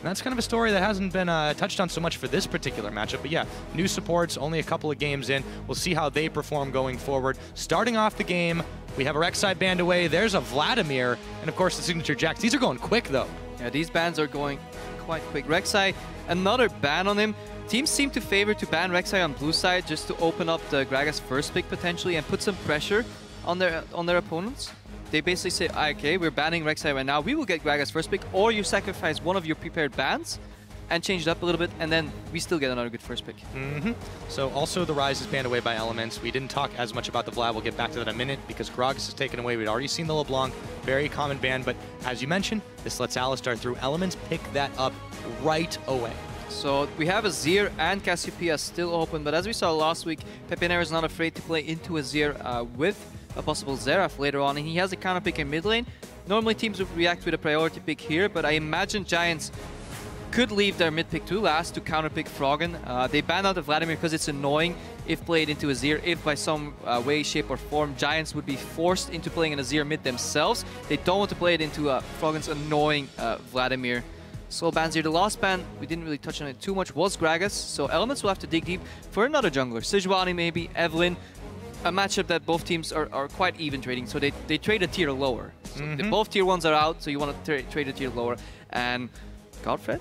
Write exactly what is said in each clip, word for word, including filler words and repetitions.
that's kind of a story that hasn't been uh, touched on so much for this particular matchup. But yeah, new supports, only a couple of games in. We'll see how they perform going forward. Starting off the game, we have a Rek'Sai banned away. There's a Vladimir, and of course the signature Jax. These are going quick though. Yeah, these bans are going quite quick. Rek'Sai, another ban on him. Teams seem to favor to ban Rek'Sai on blue side just to open up the Gragas first pick potentially and put some pressure on their on their opponents. They basically say, okay, we're banning Rek'Sai right now, we will get Gragas first pick, or you sacrifice one of your prepared bans and change it up a little bit, and then we still get another good first pick. Mm-hmm. So also the Ryze is banned away by Elements. We didn't talk as much about the Vlad. We'll get back to that in a minute because Gragas is taken away. We'd already seen the LeBlanc, very common ban, but as you mentioned, this lets Alistar through. Elements pick that up right away. So we have Azir and Cassiopeia still open, but as we saw last week, Pepinero is not afraid to play into Azir uh, with a possible Xerath later on, and he has a counter pick in mid lane. Normally teams would react with a priority pick here, but I imagine Giants could leave their mid pick to last to counter pick Froggen. Uh, they banned out the Vladimir because it's annoying if played into Azir. If by some uh, way, shape or form Giants would be forced into playing an Azir mid themselves, they don't want to play it into uh, Froggen's annoying uh, Vladimir. So bans here. The last ban, we didn't really touch on it too much, was Gragas. So Elements will have to dig deep for another jungler. Sejuani maybe, Evelynn. A matchup that both teams are, are quite even trading, so they, they trade a tier lower. So mm-hmm. the, both tier ones are out, so you want to tra trade a tier lower. And Godfred?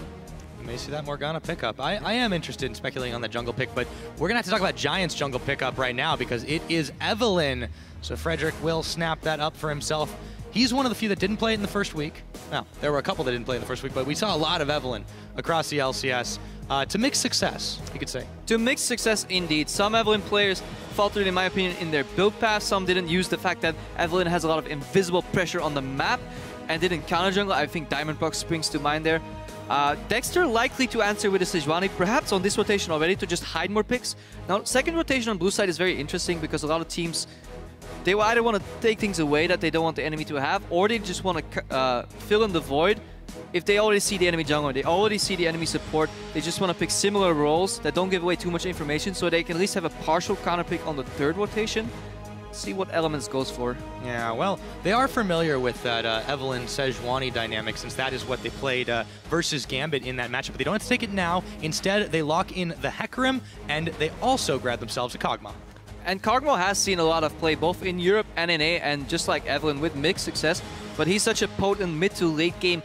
You may see that Morgana pickup. I, I am interested in speculating on the jungle pick, but we're going to have to talk about Giants' jungle pickup right now because it is Evelynn. So Frederick will snap that up for himself. He's one of the few that didn't play it in the first week. Now, there were a couple that didn't play in the first week, but we saw a lot of Evelynn across the L C S. Uh, to mix success, you could say. To mix success, indeed. Some Evelynn players faltered, in my opinion, in their build path. Some didn't use the fact that Evelynn has a lot of invisible pressure on the map and didn't counter jungle. I think Diamondprox springs to mind there. Uh, Dexter likely to answer with a Sejuani, perhaps on this rotation already to just hide more picks. Now, second rotation on blue side is very interesting because a lot of teams, they either want to take things away that they don't want the enemy to have, or they just want to uh, fill in the void. If they already see the enemy jungler, they already see the enemy support, they just want to pick similar roles that don't give away too much information so they can at least have a partial counter pick on the third rotation. See what Elements goes for. Yeah, well, they are familiar with that uh, Evelynn Sejuani dynamic since that is what they played uh, versus Gambit in that matchup. But they don't have to take it now. Instead, they lock in the Hecarim, and they also grab themselves a Kog'Maw. And Kog'Maw has seen a lot of play both in Europe and in A, and just like Evelynn with mixed success, but he's such a potent mid to late game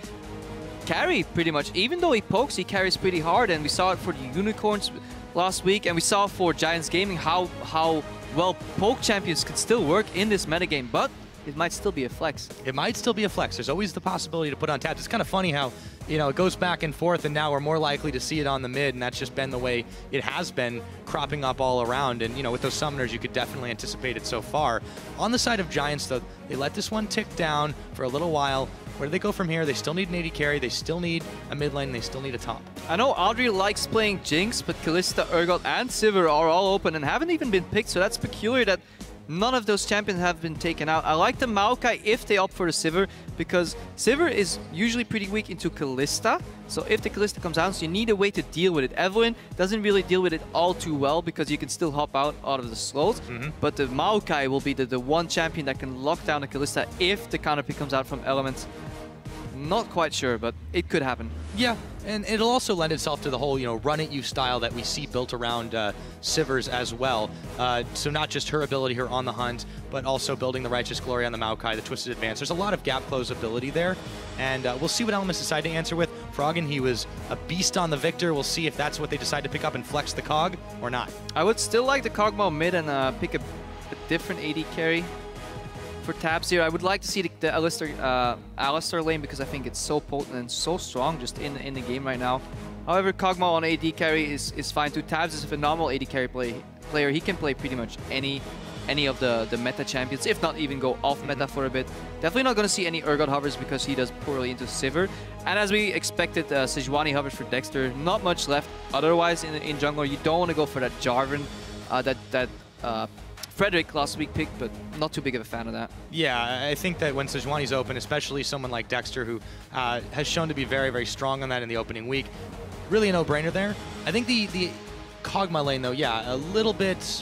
carry pretty much. Even though he pokes, he carries pretty hard, and we saw it for the Unicorns last week, and we saw for Giants Gaming how how well poke champions can still work in this metagame, but it might still be a flex. It might still be a flex. There's always the possibility to put on tabs. It's kind of funny how, you know, it goes back and forth, and now we're more likely to see it on the mid, and that's just been the way it has been, cropping up all around. And, you know, with those summoners, you could definitely anticipate it so far. On the side of Giants, though, they let this one tick down for a little while. Where do they go from here? They still need an A D carry, they still need a mid lane, they still need a top. I know Audrey likes playing Jinx, but Kalista, Urgot, and Sivir are all open and haven't even been picked, so that's peculiar that none of those champions have been taken out. I like the Maokai if they opt for the Sivir, because Sivir is usually pretty weak into Kalista, so if the Kalista comes out, so you need a way to deal with it. Evelynn doesn't really deal with it all too well, because you can still hop out out of the slows, mm-hmm. but the Maokai will be the, the one champion that can lock down the Kalista if the counter pick comes out from Elements. Not quite sure, but it could happen. Yeah, and it'll also lend itself to the whole, you know, run-at-you style that we see built around uh, Sivir's as well. Uh, so not just her ability here on the hunt, but also building the Righteous Glory on the Maokai, the Twisted Advance. There's a lot of gap close ability there, and uh, we'll see what Elements decide to answer with. Froggen, he was a beast on the Victor. We'll see if that's what they decide to pick up and flex the Cog or not. I would still like the Kog'Maw mid and uh, pick a, a different A D carry. For tabs here, I would like to see the, the Alistar, uh, Alistar lane because I think it's so potent and so strong just in, in the game right now. However, Kog'Maw on A D carry is, is fine too. Tabs is a phenomenal A D carry play, player. He can play pretty much any any of the, the meta champions, if not even go off meta for a bit. Definitely not going to see any Urgot hovers because he does poorly into Sivir. And as we expected, uh, Sejuani hovers for Dexter. Not much left otherwise in, in jungle. You don't want to go for that Jarvan, uh, that, that uh, Frederick last week picked, but not too big of a fan of that. Yeah, I think that when Sejuani's open, especially someone like Dexter, who uh, has shown to be very, very strong on that in the opening week, really a no-brainer there. I think the, the Kog'Maw lane, though, yeah, a little bit...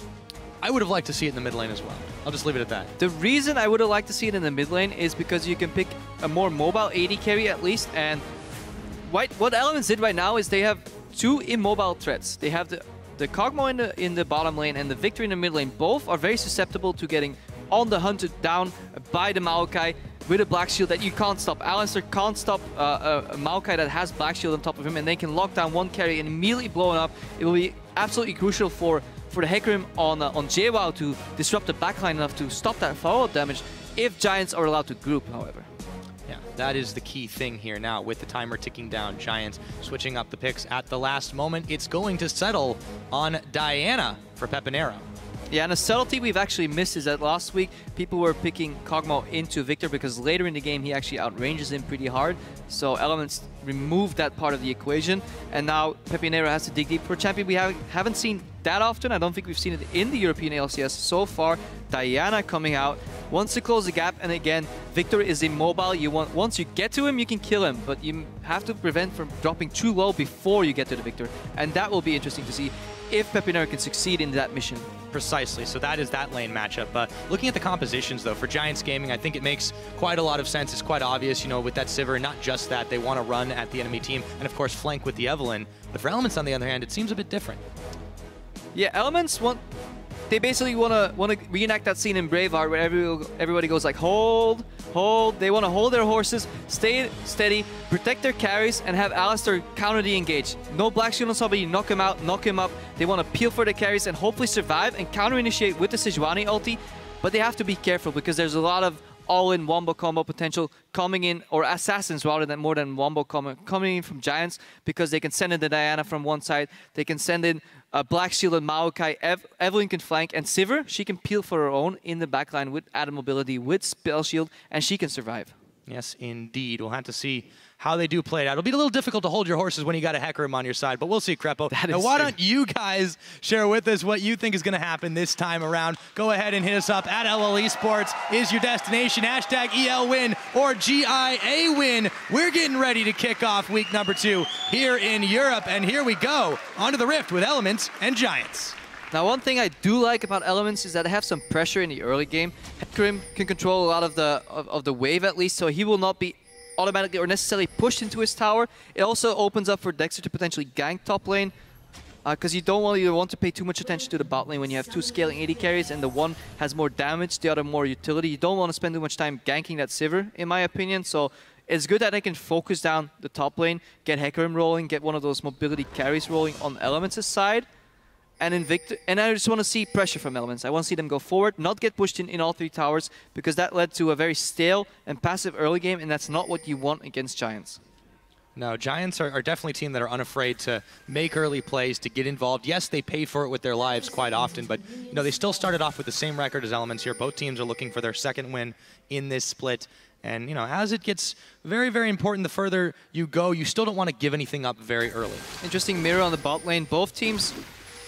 I would have liked to see it in the mid lane as well. I'll just leave it at that. The reason I would have liked to see it in the mid lane is because you can pick a more mobile A D carry at least, and right, what Elements did right now is they have two immobile threats. They have the, the Kog'Maw in the, in the bottom lane and the Victor in the mid lane. Both are very susceptible to getting on the hunted down by the Maokai with a Black Shield that you can't stop. Alistar can't stop uh, a, a Maokai that has Black Shield on top of him, and they can lock down one carry and immediately blow it up. It will be absolutely crucial for, for the Hecarim on, uh, on J WoW to disrupt the backline enough to stop that follow-up damage if Giants are allowed to group, however. Yeah, that is the key thing here now with the timer ticking down. Giants switching up the picks at the last moment. It's going to settle on Diana for Pepinero. Yeah, and a subtlety we've actually missed is that last week people were picking Kog'Maw into Victor because later in the game he actually outranges him pretty hard. So Elements removed that part of the equation, and now Pepinero has to dig deep. For a champion we haven't, haven't seen that often. I don't think we've seen it in the European L C S so far. Diana coming out, wants to close the gap, and again, Victor is immobile. You want Once you get to him, you can kill him, but you have to prevent from dropping too low before you get to the Victor. And that will be interesting to see if Pepinero can succeed in that mission. Precisely, so that is that lane matchup. Uh, looking at the compositions, though, for Giants Gaming, I think it makes quite a lot of sense. It's quite obvious, you know, with that Sivir, not just that, they want to run at the enemy team, and of course flank with the Evelynn. But for Elements, on the other hand, it seems a bit different. Yeah, Elements want... They basically want to want to reenact that scene in Braveheart where every, everybody goes like, hold, hold. They want to hold their horses, stay steady, protect their carries, and have Alistar counter de-engage. No Black Shield on somebody, knock him out, knock him up. They want to peel for the carries and hopefully survive and counter-initiate with the Sejuani ulti. But they have to be careful because there's a lot of all-in wombo combo potential coming in, or assassins rather than more than wombo combo coming in from Giants, because they can send in the Diana from one side, they can send in uh, Black Shield and Maokai, Ev Evelynn can flank, and Sivir, she can peel for her own in the backline with added mobility, with Spell Shield, and she can survive. Yes, indeed. We'll have to see how they do play it out. It'll be a little difficult to hold your horses when you got a Hecarim on your side, but we'll see, Krepo. Now, why true. don't you guys share with us what you think is going to happen this time around? Go ahead and hit us up at L L Esports is your destination. Hashtag E L win or G I A win. We're getting ready to kick off week number two here in Europe, and here we go onto the Rift with Elements and Giants. Now, one thing I do like about Elements is that they have some pressure in the early game. Hecarim can control a lot of the of, of the wave at least, so he will not be automatically or necessarily pushed into his tower. It also opens up for Dexter to potentially gank top lane, because uh, you don't want, you want to pay too much attention to the bot lane when you have two scaling A D carries and the one has more damage, the other more utility. You don't want to spend too much time ganking that Sivir, in my opinion. So it's good that they can focus down the top lane, get Hecarim rolling, get one of those mobility carries rolling on Elements' side. And in Victor, and I just want to see pressure from Elements. I want to see them go forward, not get pushed in in all three towers, because that led to a very stale and passive early game, and that's not what you want against Giants. No, Giants are, are definitely a team that are unafraid to make early plays, to get involved. Yes, they pay for it with their lives quite often, but you know they still started off with the same record as Elements here. Both teams are looking for their second win in this split. And you know, as it gets very, very important, the further you go, you still don't want to give anything up very early. Interesting mirror on the bot lane. Both teams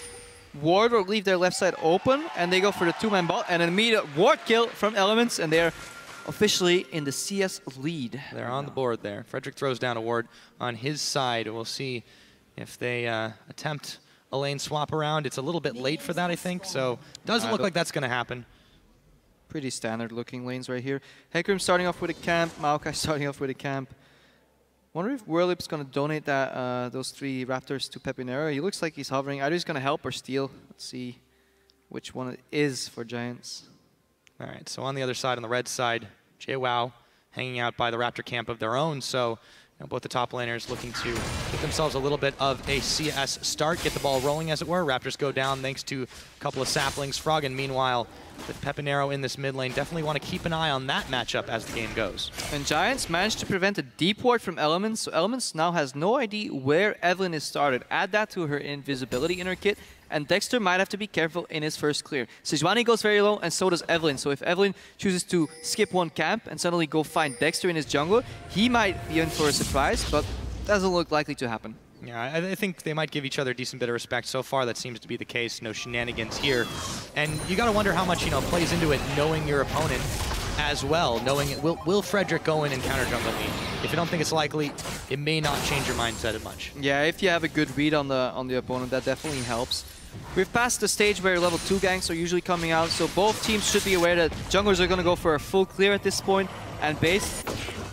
ward or leave their left side open, and they go for the two-man bot, and an immediate ward kill from Elements, and they're officially in the C S lead. They're on the board there. Frederick throws down a ward on his side. We'll see if they uh, attempt a lane swap around. It's a little bit late for that, I think, so doesn't look like that's going to happen. Pretty standard looking lanes right here. Hecarim starting off with a camp, Maokai starting off with a camp. Wonder if Werlip's going to donate that uh, those three Raptors to Pepinero. He looks like he's hovering. Either he's going to help or steal. Let's see which one it is for Giants. All right, so on the other side, on the red side, J WoW hanging out by the Raptor camp of their own. So you know, both the top laners looking to get themselves a little bit of a C S start, get the ball rolling, as it were. Raptors go down thanks to a couple of saplings. Froggen, meanwhile, with Pepinero in this mid lane, definitely want to keep an eye on that matchup as the game goes. And Giants managed to prevent a deep ward from Elements, so Elements now has no idea where Evelynn is started. Add that to her invisibility in her kit, and Dexter might have to be careful in his first clear. Sejuani goes very low, and so does Evelynn. So if Evelynn chooses to skip one camp and suddenly go find Dexter in his jungle, he might be in for a surprise, but doesn't look likely to happen. Yeah, I, I think they might give each other a decent bit of respect. So far, that seems to be the case. No shenanigans here. And you got to wonder how much, you know, plays into it, knowing your opponent as well. Knowing it, will, will Frederick go in and counter jungle me? If you don't think it's likely, it may not change your mindset as much. Yeah, if you have a good read on the on the opponent, that definitely helps. We've passed the stage where level two ganks are usually coming out, so both teams should be aware that junglers are going to go for a full clear at this point, and base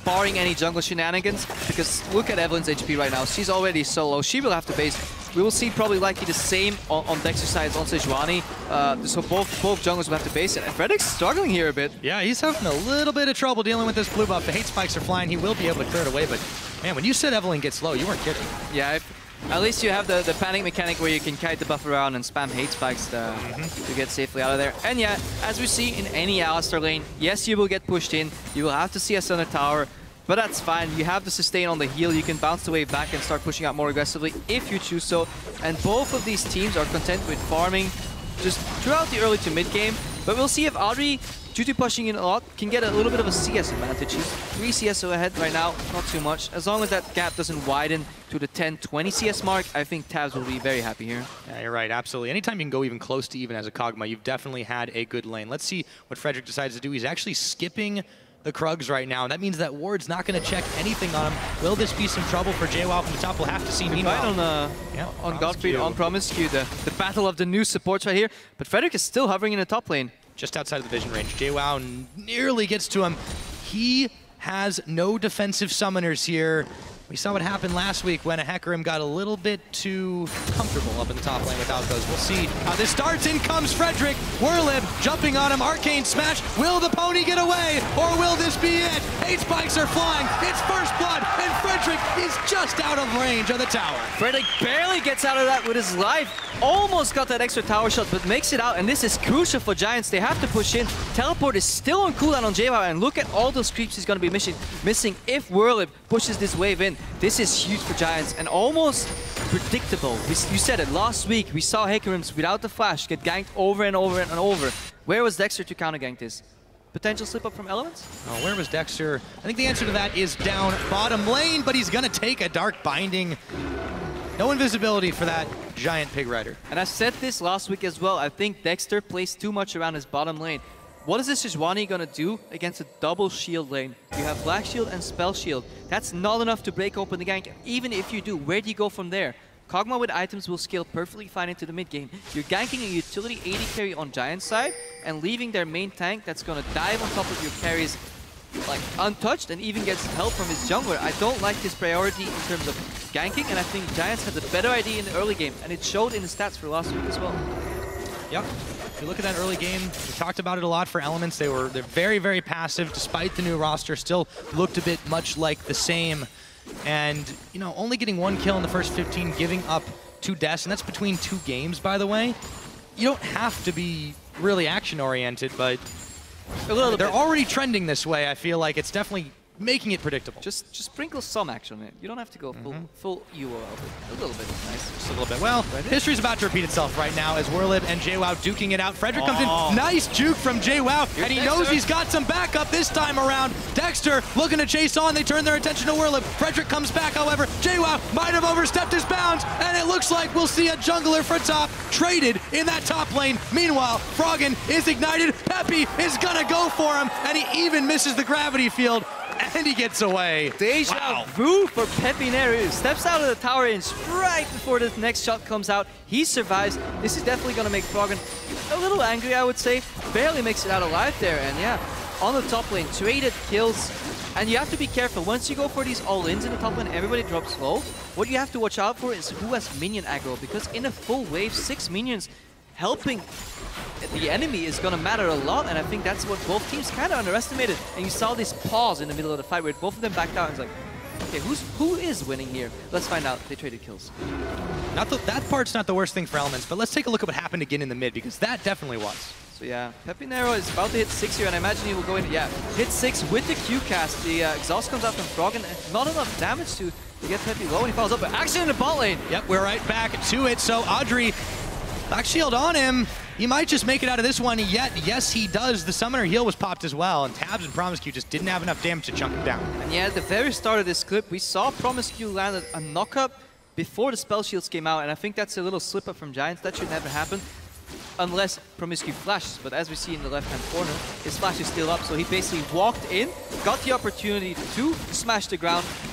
barring any jungle shenanigans, because look at Evelyn's H P right now. She's already so low. She will have to base. We will see probably likely the same on, on Dexter's side on Sejuani. Uh, so both both junglers will have to base it. And Fredric's struggling here a bit. Yeah, he's having a little bit of trouble dealing with this blue buff. The hate spikes are flying. He will be able to clear it away, but man, when you said Evelyn gets low, you weren't kidding. Yeah, if, at least you have the, the panic mechanic where you can kite the buff around and spam hate spikes to, mm-hmm. to get safely out of there. And yeah, as we see in any Alistar lane, yes, you will get pushed in. You will have to see us on the tower, but that's fine. You have the sustain on the heal. You can bounce the wave back and start pushing out more aggressively if you choose so. And both of these teams are content with farming just throughout the early to mid game. But we'll see if Audrey, due to pushing in a lot, can get a little bit of a C S advantage. He's three C S ahead right now, not too much. As long as that gap doesn't widen to the ten twenty C S mark, I think Tabs will be very happy here. Yeah, you're right, absolutely. Anytime you can go even close to even as a Kog'Maw, you've definitely had a good lane. Let's see what Frederic decides to do. He's actually skipping the Krugs right now, and that means that Ward's not going to check anything on him. Will this be some trouble for J W O W from the top? We'll have to see. Meanwhile, on, uh, yeah, on Godfrey, on Promiscu, the, the battle of the new supports right here. But Frederic is still hovering in the top lane. Just outside of the vision range. J W O W nearly gets to him. He has no defensive summoners here. We saw what happened last week when a Hecarim got a little bit too comfortable up in the top lane without those. We'll see how this starts. In comes Frederic. Whirlib jumping on him. Arcane smash. Will the pony get away? Or will this be it? Hate spikes are flying. It's first blood. And Frederic is just out of range of the tower. Frederic barely gets out of that with his life. Almost got that extra tower shot, but makes it out. And this is crucial for Giants. They have to push in. Teleport is still on cooldown on J W O W. And look at all those creeps he's going to be missing, missing if Whirlib pushes this wave in. This is huge for Giants and almost predictable. We, you said it last week. We saw Hecarims without the flash get ganked over and over and over. Where was Dexter to counter gank this? Potential slip up from Elements? Oh, where was Dexter? I think the answer to that is down bottom lane, but he's going to take a Dark Binding. No invisibility for that giant Pig Rider. And I said this last week as well. I think Dexter plays too much around his bottom lane. What is this Sejuani gonna do against a double shield lane? You have Black Shield and Spell Shield. That's not enough to break open the gank. Even if you do, where do you go from there? Kog'Maw with items will scale perfectly fine into the mid game. You're ganking a utility A D carry on Giant's side and leaving their main tank that's gonna dive on top of your carries like untouched and even gets help from his jungler. I don't like his priority in terms of ganking, and I think Giants had a better idea in the early game, and it showed in the stats for last week as well. Yep. If you look at that early game, we talked about it a lot for Elements. They were they're very, very passive despite the new roster. Still looked a bit much like the same. And, you know, only getting one kill in the first fifteen, giving up two deaths, and that's between two games, by the way. You don't have to be really action-oriented, but a little they're bit. already trending this way. I feel like it's definitely making it predictable. Just just sprinkle some action in it. You don't have to go full, mm-hmm. full U O L, but a little bit is nice. Just a little bit. Well, history's about to repeat itself right now as Whirlib and J W O W duking it out. Frederic oh. comes in. Nice juke from J W O W, and he Dexter. knows he's got some backup this time around. Dexter looking to chase on. They turn their attention to Whirlib. Frederic comes back, however. J W O W might have overstepped his bounds, and it looks like we'll see a jungler for top traded in that top lane. Meanwhile, Froggen is ignited. Peppy is gonna go for him, and he even misses the gravity field. And he gets away. Deja wow. vu for Pepinero. Steps out of the tower inch right before the next shot comes out. He survives. This is definitely going to make Froggen a little angry, I would say. Barely makes it out alive there. And yeah, on the top lane, traded kills. And you have to be careful. Once you go for these all-ins in the top lane, everybody drops low. What you have to watch out for is who has minion aggro. Because in a full wave, six minions helping the enemy is going to matter a lot, and I think that's what both teams kind of underestimated. And you saw this pause in the middle of the fight where both of them backed out and it's like, okay, who's who is winning here? Let's find out. They traded kills. Not the, that part's not the worst thing for Elements, but let's take a look at what happened again in the mid, because that definitely was. So yeah, Pepinero is about to hit six here, and I imagine he will go in, yeah, hit six with the Q cast. The uh, exhaust comes out from Froggen, and not enough damage to, to get Peppy low, and he follows up, but actually in the bot lane. Yep, we're right back to it. So Audrey, Black Shield on him. He might just make it out of this one, yet yes he does. The Summoner heal was popped as well, and Tabs and Promiscu just didn't have enough damage to chunk him down. And yeah, at the very start of this clip, we saw Promiscu land a knock-up before the Spell Shields came out, and I think that's a little slip-up from Giants. That should never happen, unless Promiscu flashes. But as we see in the left-hand corner, his flash is still up, so he basically walked in, got the opportunity to smash the ground,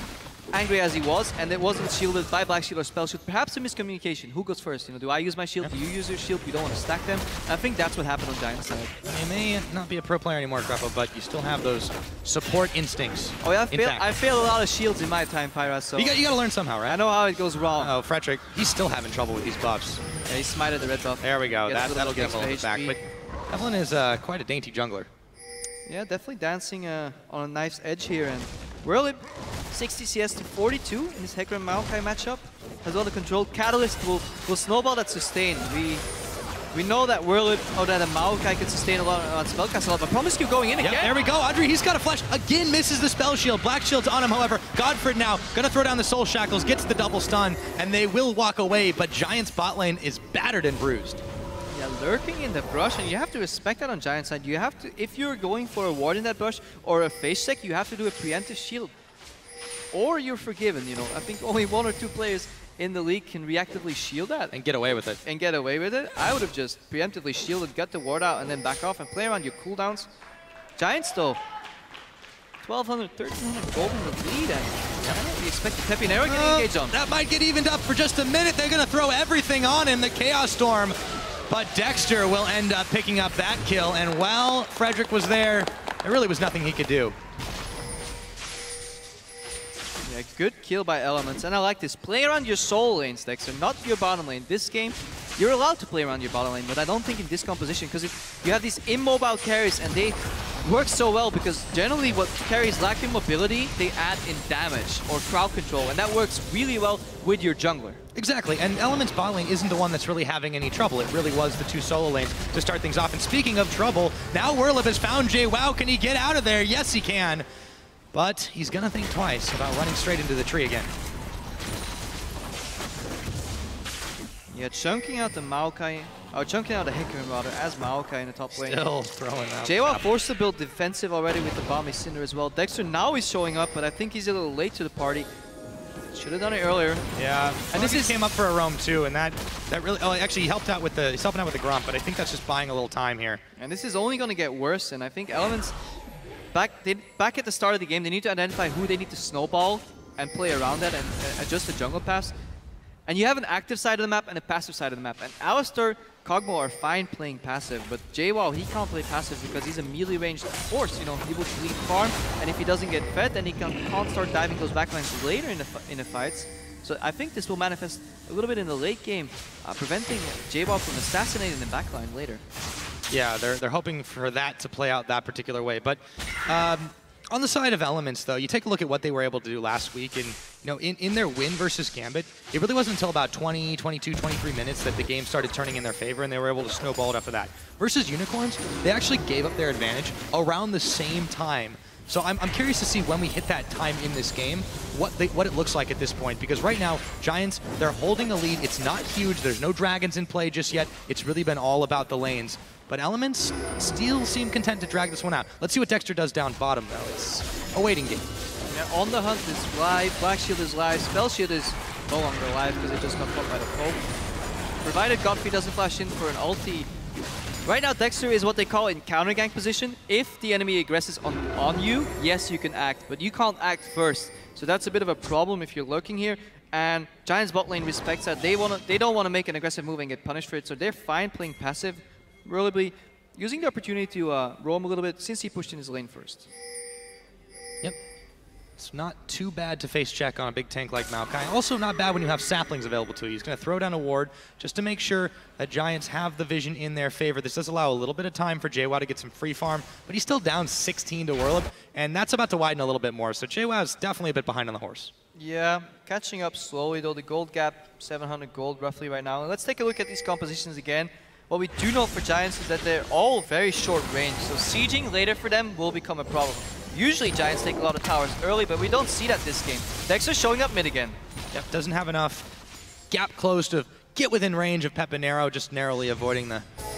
angry as he was, and it wasn't shielded by Black Shield or Spell Shield. Perhaps a miscommunication. Who goes first? You know, do I use my shield? Yep. Do you use your shield? You don't want to stack them. I think that's what happened on Giant's side. You may not be a pro player anymore, Grappa, but you still have those support instincts. Oh yeah, I failed, intact. I failed a lot of shields in my time, Pyra, so... You got, you got to learn somehow, right? I know how it goes wrong. Oh, Frederick, he's still having trouble with these buffs. Yeah, he smited the red buff. There we go. Gets That, that'll get him a little bit extra back. H But P. Evelyn is uh, quite a dainty jungler. Yeah, definitely dancing uh, on a knife's edge here. And Whirlip, sixty C S to forty-two in this Hecarim Maokai matchup. As well, the control Catalyst will, will snowball that sustain. We we know that Whirlip, or that a Maokai can sustain a lot on Spellcast a lot, but Promiscu going in Yep, again. there we go. Andre, he's got a flash. Again, misses the spell shield. Black shield's on him, however. Godfred now gonna throw down the soul shackles, gets the double stun, and they will walk away, but Giant's bot lane is battered and bruised. Yeah, lurking in the brush, and you have to respect that on Giant side. You have to, if you're going for a ward in that brush or a face check, you have to do a preemptive shield. Or you're forgiven, you know. I think only one or two players in the league can reactively shield that And get away with it. and get away with it. I would have just preemptively shielded, got the ward out, and then back off and play around your cooldowns. Giants though, twelve hundred, thirteen hundred gold in the lead, and yeah, we expect the Pepinero getting Uh, engaged on. that might get evened up for just a minute. They're gonna throw everything on him, the Chaos Storm. But Dexter will end up picking up that kill, and while Frederick was there, there really was nothing he could do. Yeah, good kill by Elements, and I like this. Play around your soul lanes, Dexter, not your bottom lane. This game, you're allowed to play around your bottom lane, but I don't think in this composition, because you have these immobile carries, and they work so well, because generally what carries lack in mobility, they add in damage or crowd control, and that works really well with your jungler. Exactly, and Element's bot lane isn't the one that's really having any trouble. It really was the two solo lanes to start things off. And speaking of trouble, now Whirlip has found JWoww. Can he get out of there? Yes, he can. But he's gonna think twice about running straight into the tree again. Yeah, chunking out the Maokai, or chunking out the Hecarim rather, as Maokai in the top lane. Still throwing out. JWoww forced to build defensive already with the Bomb Cinder as well. Dexter now is showing up, but I think he's a little late to the party. Should have done it earlier. Yeah, And this is came up for a roam too, and that that really. Oh, actually, he helped out with the he's helping out with the Grump, but I think that's just buying a little time here. And this is only going to get worse, and I think Elements, back they, back at the start of the game, they need to identify who they need to snowball and play around that and uh, adjust the jungle paths. And you have an active side of the map and a passive side of the map. And Alistar, Kog'Maw are fine playing passive, but JWoww, he can't play passive because he's a melee ranged force. You know, he will lead farm, and if he doesn't get fed, then he can, can't start diving those backlines later in the, in the fights. So I think this will manifest a little bit in the late game, uh, preventing JWoww from assassinating the backline later. Yeah, they're they're hoping for that to play out that particular way. But um, on the side of Elements, though, you take a look at what they were able to do last week, and you know, in, in their win versus Gambit, it really wasn't until about twenty, twenty-two, twenty-three minutes that the game started turning in their favor, and they were able to snowball it after that. Versus Unicorns, they actually gave up their advantage around the same time. So I'm, I'm curious to see when we hit that time in this game, what they, what it looks like at this point. Because right now, Giants, they're holding a lead. It's not huge. There's no dragons in play just yet. It's really been all about the lanes. But Elements still seem content to drag this one out. Let's see what Dexter does down bottom, though. It's a waiting game. Yeah, On the Hunt is live, Black Shield is live, Spell Shield is no longer live because it just got caught by the Pope. Provided Godfrey doesn't flash in for an ulti. Right now, Dexter is what they call in counter gank position. If the enemy aggresses on, on you, yes, you can act, but you can't act first. So that's a bit of a problem if you're lurking here. And Giants bot lane respects that. They wanna, they don't want to make an aggressive move and get punished for it, so they're fine playing passive, really using the opportunity to uh, roam a little bit since he pushed in his lane first. Yep. It's not too bad to face check on a big tank like Maokai. Also not bad when you have saplings available to you. He's going to throw down a ward just to make sure that Giants have the vision in their favor. This does allow a little bit of time for JWoww to get some free farm, but he's still down sixteen to Whirlip, and that's about to widen a little bit more. So JWoww is definitely a bit behind on the horse. Yeah, catching up slowly though. The gold gap, seven hundred gold roughly right now. And let's take a look at these compositions again. What we do know for Giants is that they're all very short range, so sieging later for them will become a problem. Usually Giants take a lot of towers early, but we don't see that this game. Dexter showing up mid again. Yep, doesn't have enough gap close to get within range of Pepinero, just narrowly avoiding the,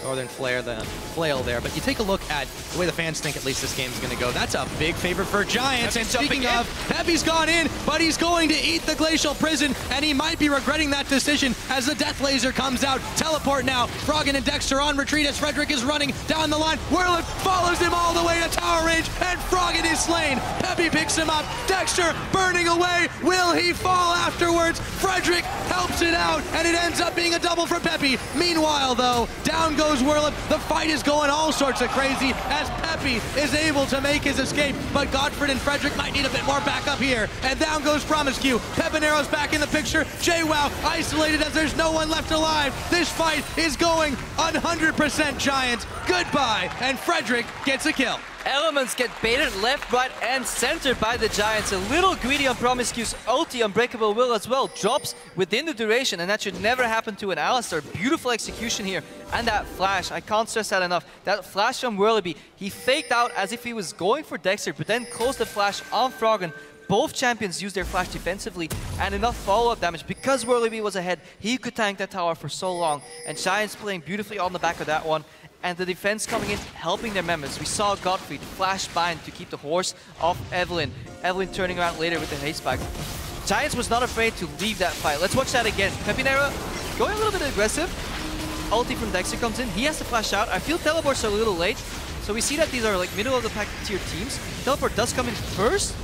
Northern Flare, the flail there. But you take a look at the way the fans think at least this game is going to go. That's a big favorite for Giants. Peppy's and speaking jumping of, Peppy's gone in, but he's going to eat the Glacial Prison, and he might be regretting that decision as the Death Laser comes out. Teleport now. Froggen and Dexter on retreat as Frederick is running down the line. Whirlwind follows him all the way to tower range, and Froggen is slain. Peppy picks him up. Dexter burning away. Will he fall afterwards? Frederick helps it out, and it ends up being a double for Peppy. Meanwhile, though, down goes Whirlwind. The fight is going all sorts of crazy as Peppy is able to make his escape, but Godfred and Frederick might need a bit more backup here. And down goes Promiscue. Pepinero's back in the picture. JWoww isolated as there's no one left alive. This fight is going one hundred percent Giants. Goodbye, and Frederick gets a kill. Elements get baited left, right, and center by the Giants. A little greedy on Promiscue's ulti. Unbreakable Will as well drops within the duration, and that should never happen to an Alistar. Beautiful execution here. And that flash, I can't stress that enough. That flash from Whirlybee, he faked out as if he was going for Dexter, but then closed the flash on Froggen. Both champions used their flash defensively and enough follow-up damage. Because Whirlybee was ahead, he could tank that tower for so long. And Giants playing beautifully on the back of that one. And the defense coming in, helping their members. We saw Godfrey flash bind to keep the horse off Evelynn. Evelynn turning around later with the haste spike. Giants was not afraid to leave that fight. Let's watch that again. Pepinero going a little bit aggressive. Ulti from Dexter comes in. He has to flash out. I feel teleports are a little late. So we see that these are like middle of the pack tier teams. Teleport does come in first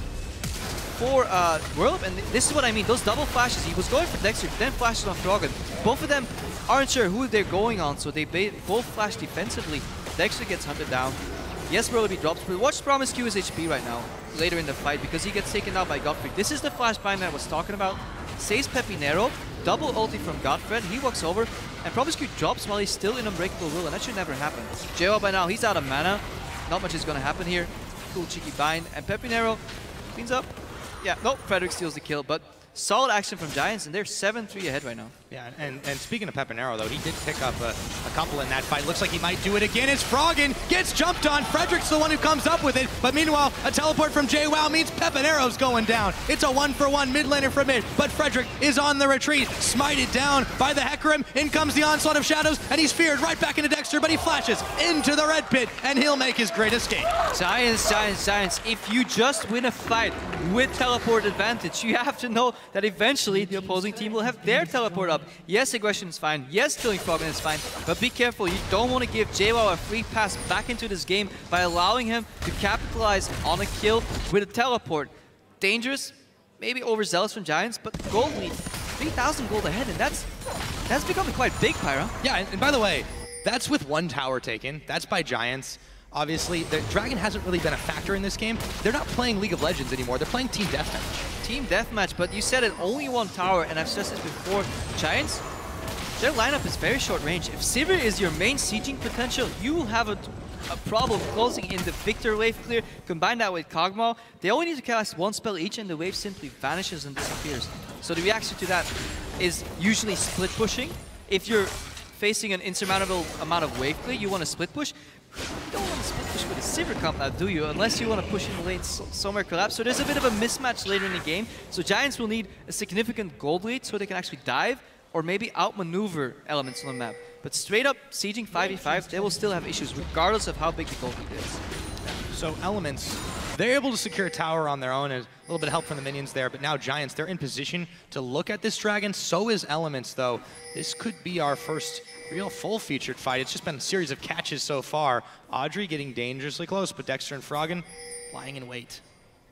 for uh, Whirlwind, and this is what I mean. Those double flashes, he was going for Dexter, then flashes on Froggen. Both of them aren't sure who they're going on, so they both flash defensively. Dexter gets hunted down. Yes, Whirlybee drops, but watch Promiscue's H P right now, later in the fight, because he gets taken out by Godfrey. This is the flash bind that I was talking about. Saves Pepinero, double ulti from Godfred, he walks over, and Promiscue drops while he's still in Unbreakable Will, and that should never happen. JWoww by now, he's out of mana. Not much is going to happen here. Cool cheeky bind, and Pepinero cleans up. Yeah, nope, Frederick steals the kill, but solid action from Giants, and they're seven three ahead right now. Yeah, and, and speaking of Pepinero, though, he did pick up a, a couple in that fight. Looks like he might do it again as Froggen gets jumped on. Frederick's the one who comes up with it, but meanwhile, a teleport from JWoww means Pepinero's going down. It's a one-for-one mid laner from mid, but Frederick is on the retreat. Smited down by the Hecarim. In comes the Onslaught of Shadows, and he's feared right back into Dexter, but he flashes into the red pit, and he'll make his great escape. Giants, Giants, Giants. If you just win a fight with teleport advantage, you have to know that eventually the opposing team will have their teleport up. Yes, aggression is fine. Yes, killing Froggen is fine. But be careful. You don't want to give JWoww a free pass back into this game by allowing him to capitalize on a kill with a teleport. Dangerous, maybe overzealous from Giants, but gold lead. three thousand gold ahead, and that's that's becoming quite big, Pyra. Yeah, and, and by the way, that's with one tower taken. That's by Giants. Obviously, the Dragon hasn't really been a factor in this game. They're not playing League of Legends anymore. They're playing Team Deathmatch. Team Deathmatch, but you said it, only one tower, and I've stressed this before. Giants, their lineup is very short range. If Sivir is your main sieging potential, you will have a, a problem closing in the Victor wave clear. Combine that with Kog'Maw, they only need to cast one spell each, and the wave simply vanishes and disappears. So the reaction to that is usually split pushing. If you're facing an insurmountable amount of wave clear, you want to split push. You don't want to split push with a Sivir comp now, do you? Unless you want to push in the lane somewhere collapse. So there's a bit of a mismatch later in the game. So Giants will need a significant gold lead so they can actually dive or maybe outmaneuver elements on the map. But straight up sieging five v five, they will still have issues regardless of how big the gold lead is. So Elements, they're able to secure a tower on their own, and a little bit of help from the minions there, but now Giants, they're in position to look at this Dragon. So is Elements, though. This could be our first real full-featured fight. It's just been a series of catches so far. Audrey getting dangerously close, but Dexter and Froggen lying in wait.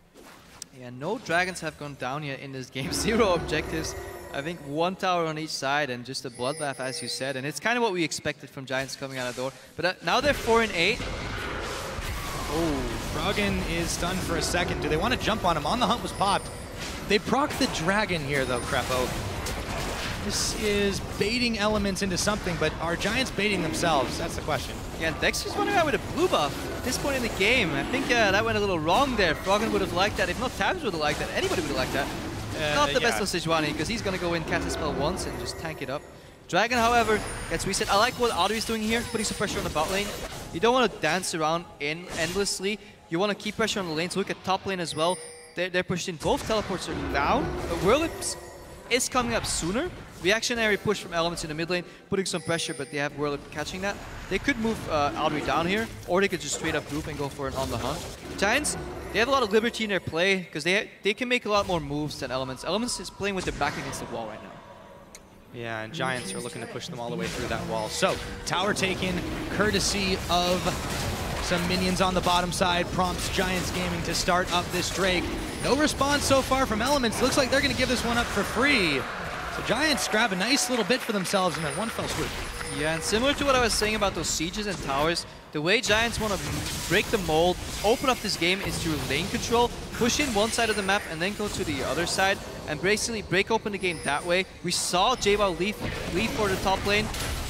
Yeah, no Dragons have gone down yet in this game. Zero objectives. I think one tower on each side and just a bloodbath, as you said. And it's kind of what we expected from Giants coming out of the door. But uh, now they're four and eight. Oh, Froggen is stunned for a second. Do they want to jump on him? On the Hunt was popped. They proc the Dragon here, though, Krepo. This is baiting Elements into something, but are Giants baiting themselves? That's the question. Yeah, Dexter's running out with a blue buff at this point in the game. I think uh, that went a little wrong there. Froggen would have liked that. If not, Tabs would have liked that. Anybody would have liked that. Uh, not the yeah. best of Sejuani, because he's going to go in, cast a spell once, and just tank it up. Dragon, however, gets reset. I like what Audrey's doing here, putting some pressure on the bot lane. You don't want to dance around in endlessly. You want to keep pressure on the lane, so look at top lane as well. They're, they're pushed in. Both teleports are down. But Whirlwind is coming up sooner. reactionary push from Elements in the mid lane, putting some pressure, but they have Whirlip catching that. They could move uh, Audrey down here, or they could just straight up group and go for an on the hunt. Giants, they have a lot of liberty in their play, because they, they can make a lot more moves than Elements. Elements is playing with their back against the wall right now. Yeah, and Giants are looking to push them all the way through that wall. So, tower taken, courtesy of some minions on the bottom side, prompts Giants Gaming to start up this Drake. No response so far from Elements. Looks like they're going to give this one up for free. So Giants grab a nice little bit for themselves and then one fell swoop. Yeah, and similar to what I was saying about those sieges and towers, the way Giants want to break the mold, open up this game is through lane control, push in one side of the map and then go to the other side and basically break open the game that way. We saw J W O W leave, leave for the top lane.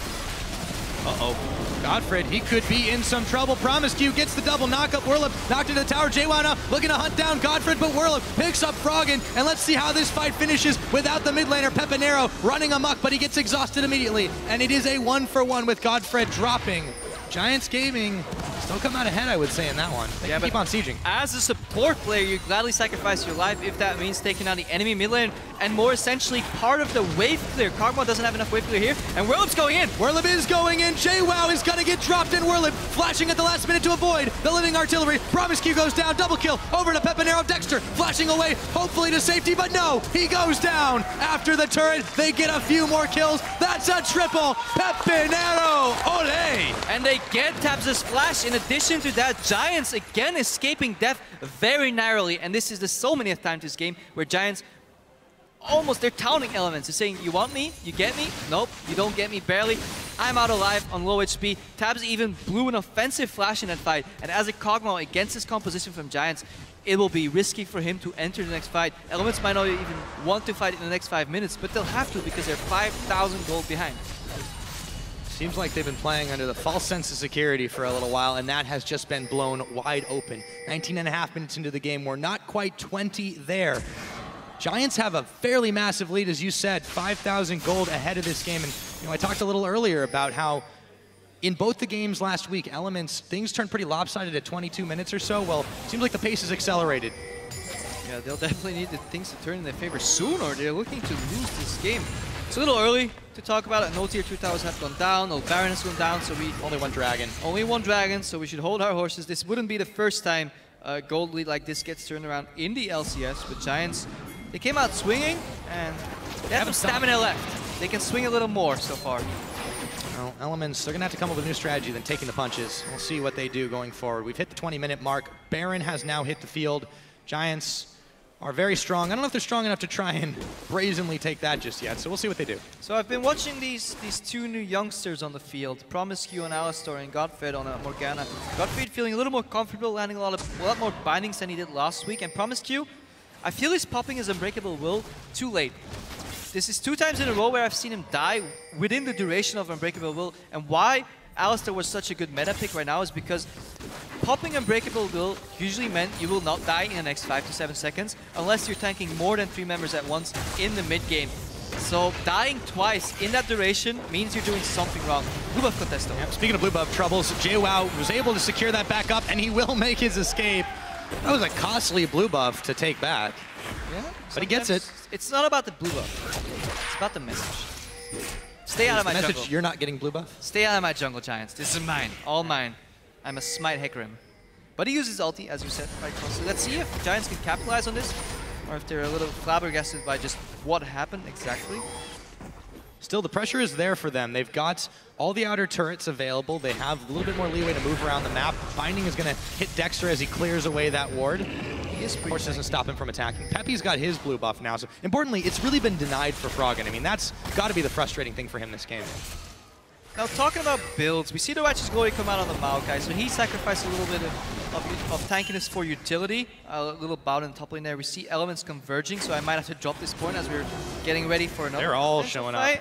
Uh-oh. Godfred, he could be in some trouble. Promisecue gets the double knock-up. Whirlip knocked into the tower. J W O W now looking to hunt down Godfred, but Whirlip picks up Froggen. And let's see how this fight finishes without the mid laner. Pepinero running amok, but he gets exhausted immediately. And it is a one for one with Godfred dropping. Giants Gaming still come out ahead, I would say, in that one. They yeah, keep on sieging. As a support player, you gladly sacrifice your life if that means taking out the enemy mid lane and more essentially part of the wave clear. Kog'Maw doesn't have enough wave clear here, and Whirlip's going in. Whirlip is going in. J W O W is going to get dropped in. Whirlip flashing at the last minute to avoid the living artillery. Promisecue goes down. Double kill over to Pepinero. Dexter flashing away, hopefully to safety, but no, he goes down. After the turret, they get a few more kills. That's a triple. Pepinero. Ole. And they get Tabs' flash. In addition to that, Giants again escaping death very narrowly. And this is the so many times this game where Giants almost, they're taunting Elements. They're saying, you want me? You get me? Nope, you don't get me, barely. I'm out alive on low H P. Tabs even blew an offensive flash in that fight. And as a Kog'Maw against this composition from Giants, it will be risky for him to enter the next fight. Elements might not even want to fight in the next five minutes, but they'll have to because they're five thousand gold behind. Seems like they've been playing under the false sense of security for a little while, and that has just been blown wide open. nineteen and a half minutes into the game, we're not quite twenty there. Giants have a fairly massive lead, as you said, five thousand gold ahead of this game. And you know, I talked a little earlier about how in both the games last week, Elements, things turned pretty lopsided at twenty-two minutes or so. Well, it seems like the pace has accelerated. Yeah, they'll definitely need the things to turn in their favor soon, or they're looking to lose this game. It's a little early to talk about it. No tier two towers have gone down, no Baron has gone down, so we... Only one dragon. Only one dragon, so we should hold our horses. This wouldn't be the first time a gold lead like this gets turned around in the L C S, but Giants, they came out swinging, and they have some stamina left. They can swing a little more so far. Well, Elements, they're going to have to come up with a new strategy than taking the punches. We'll see what they do going forward. We've hit the twenty minute mark. Baron has now hit the field. Giants are very strong. I don't know if they're strong enough to try and brazenly take that just yet, so we'll see what they do. So I've been watching these these two new youngsters on the field, Promisecue and Alistar, and Godfred on a Morgana. Godfred feeling a little more comfortable, landing a lot of a lot more bindings than he did last week, and Promisecue, I feel he's popping his Unbreakable Will too late. This is two times in a row where I've seen him die within the duration of Unbreakable Will, and why Alistar was such a good meta pick right now is because popping Unbreakable Will usually meant you will not die in the next five to seven seconds unless you're tanking more than three members at once in the mid game. So dying twice in that duration means you're doing something wrong. Blue buff contesto. Yep, speaking of blue buff troubles, J W O W was able to secure that back up, and he will make his escape. That was a costly blue buff to take back. Yeah, but he gets it. It's not about the blue buff. It's about the message. Stay out of my message, jungle. You're not getting blue buff? Stay out of my jungle, Giants. This is mine. All mine. I'm a smite Hecarim. But he uses ulti, as you said, quite closely. Let's see if Giants can capitalize on this, or if they're a little flabbergasted by just what happened exactly. Still, the pressure is there for them. They've got all the outer turrets available. They have a little bit more leeway to move around the map. Binding is going to hit Dexter as he clears away that ward. He is, of course, doesn't stop him from attacking. Peppy's got his blue buff now. So, importantly, it's really been denied for Froggen. I mean, that's got to be the frustrating thing for him this game. Now, talking about builds, we see the Righteous Glory come out on the Maokai, so he sacrificed a little bit of, of, of tankiness for utility. A little bout in the top lane there. We see elements converging, so I might have to drop this point as we're getting ready for another. They're all showing fight. up.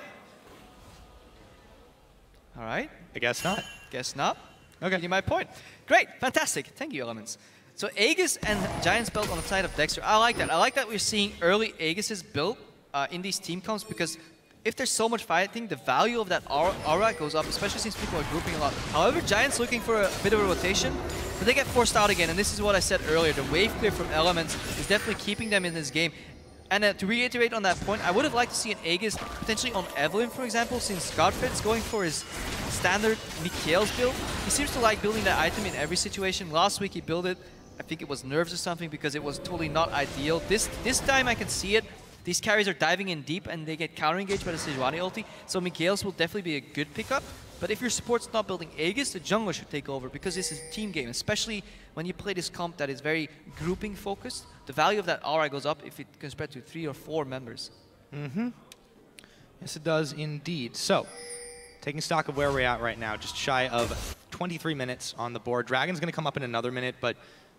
All right. I guess not. Guess not. Okay. Getting my point. Great. Fantastic. Thank you, Elements. So Aegis and Giants build on the side of Dexter. I like that. I like that we're seeing early Aegis's build uh, in these team comps, because if there's so much fighting, the value of that aura, aura goes up, especially since people are grouping a lot. However, Giants looking for a bit of a rotation, but they get forced out again, and this is what I said earlier. The wave clear from Elements is definitely keeping them in this game. And uh, to reiterate on that point, I would have liked to see an Aegis potentially on Evelynn, for example, since Godfred's going for his standard Mikael's build. He seems to like building that item in every situation. Last week he built it, I think it was nerves or something, because it was totally not ideal. This this time I can see it. These carries are diving in deep and they get counter-engaged by the Sejuani ulti, so Mikael's will definitely be a good pickup. But if your support's not building Aegis, the jungler should take over, because this is a team game, especially when you play this comp that is very grouping focused. The value of that aura goes up if it can spread to three or four members. Mm-hmm. Yes, it does indeed. So, taking stock of where we're at right now, just shy of twenty-three minutes on the board. Dragon's going to come up in another minute, but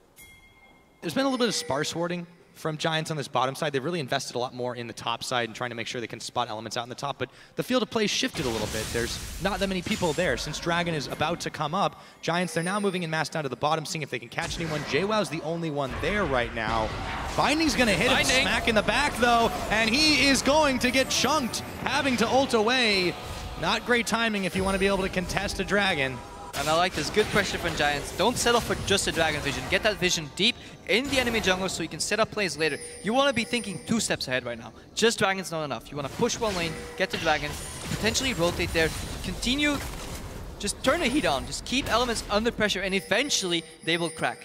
there's been a little bit of sparse warding from Giants on this bottom side. They've really invested a lot more in the top side and trying to make sure they can spot elements out in the top, but the field of play shifted a little bit. There's not that many people there. Since Dragon is about to come up, Giants, they're now moving in mass down to the bottom, seeing if they can catch anyone. JWoww's the only one there right now. Binding's gonna hit him smack in the back though, and he is going to get chunked, having to ult away. Not great timing if you want to be able to contest a Dragon. And I like this. Good pressure from Giants. Don't settle for just a Dragon vision. Get that vision deep in the enemy jungle so you can set up plays later. You want to be thinking two steps ahead right now. Just Dragon's not enough. You want to push one lane, get the Dragon, potentially rotate there, continue, just turn the heat on. Just keep elements under pressure and eventually they will crack.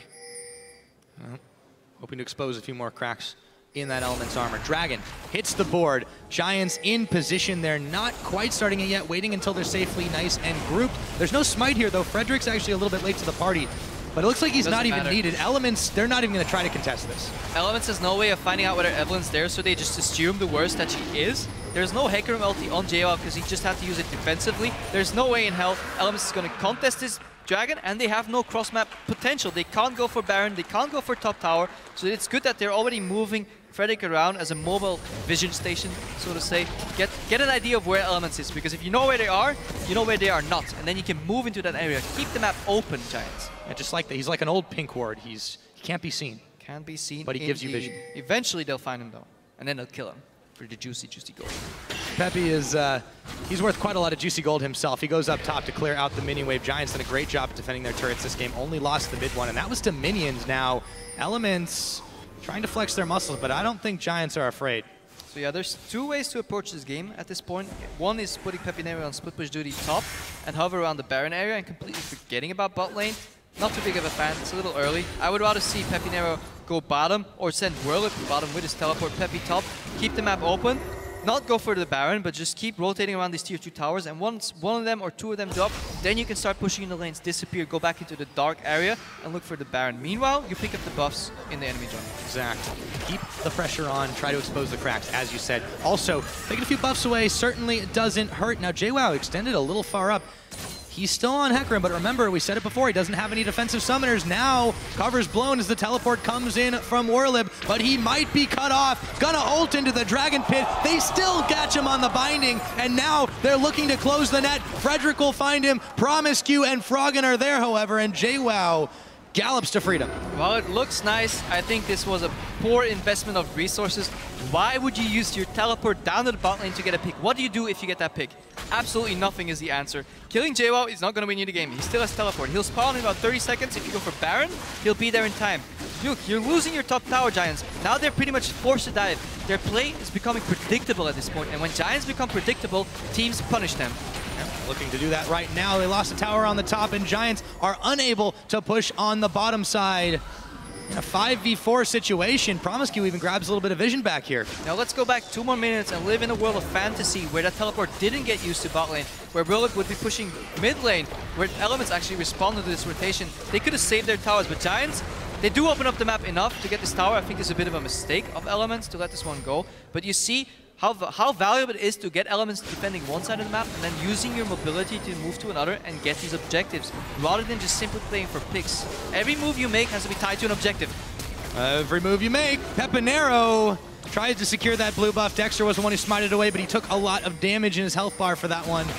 Well, hoping to expose a few more cracks in that element's armor. Dragon hits the board. Giants in position. They're not quite starting it yet, waiting until they're safely nice and grouped. There's no smite here, though. Frederick's actually a little bit late to the party, but it looks like he's Doesn't not even matter. needed. Elements, they're not even going to try to contest this. Elements has no way of finding out whether Evelyn's there, so they just assume the worst that she is. There's no Hecarim ulti on JWoww because he just had to use it defensively. There's no way in hell Elements is going to contest this Dragon, and they have no cross-map potential. They can't go for Baron, they can't go for top tower, so it's good that they're already moving Frederick around as a mobile vision station, so to say. Get get an idea of where Elements is, because if you know where they are, you know where they are not, and then you can move into that area. Keep the map open, Giants. Yeah, just like that. He's like an old pink ward. He's He can't be seen. Can't be seen. But he gives you indeed. vision. Eventually they'll find him though, and then they'll kill him for the juicy, juicy gold. Peppy is, uh, he's worth quite a lot of juicy gold himself. He goes up top to clear out the minion wave. Giants done a great job at defending their turrets this game. Only lost the mid one, and that was to minions. Now, Elements trying to flex their muscles, but I don't think Giants are afraid. So yeah, there's two ways to approach this game at this point. One is putting Pepinero on split push duty top and hover around the Baron area and completely forgetting about bot lane. Not too big of a fan, it's a little early. I would rather see Pepinero go bottom or send Whirlwind bottom with his teleport Peppy top. Keep the map open. Not go for the Baron, but just keep rotating around these tier two towers, and once one of them or two of them drop, then you can start pushing in the lanes, disappear, go back into the dark area, and look for the Baron. Meanwhile, you pick up the buffs in the enemy jungle. Exactly. Keep the pressure on, try to expose the cracks, as you said. Also, taking a few buffs away certainly doesn't hurt. Now, JWoww extended a little far up. He's still on Hecarim, but remember, we said it before, he doesn't have any defensive summoners. Now, cover's blown as the teleport comes in from Whirlib, but he might be cut off. Gonna ult into the Dragon Pit. They still catch him on the binding, and now they're looking to close the net. Frederick will find him. Promiscue and Froggen are there, however, and JWoww gallops to freedom. While it looks nice, I think this was a poor investment of resources. Why would you use your teleport down to the bot lane to get a pick? What do you do if you get that pick? Absolutely nothing is the answer. Killing JWoww is not going to win you the game. He still has teleport. He'll spawn in about thirty seconds. If you go for Baron, he'll be there in time. Look, you're losing your top tower, Giants. Now they're pretty much forced to dive. Their play is becoming predictable at this point, and when Giants become predictable, teams punish them. Looking to do that right now. They lost a tower on the top, and Giants are unable to push on the bottom side. In a five v four situation, Promiscue even grabs a little bit of vision back here. Now let's go back two more minutes and live in a world of fantasy where that teleport didn't get used to bot lane, where Brillic would be pushing mid lane, where Elements actually responded to this rotation. They could have saved their towers, but Giants, they do open up the map enough to get this tower. I think it's a bit of a mistake of Elements to let this one go, but you see How, how valuable it is to get Elements defending one side of the map and then using your mobility to move to another and get these objectives, rather than just simply playing for picks. Every move you make has to be tied to an objective. Every move you make. Pepinero tried to secure that blue buff. Dexter was the one who smited away, but he took a lot of damage in his health bar for that one.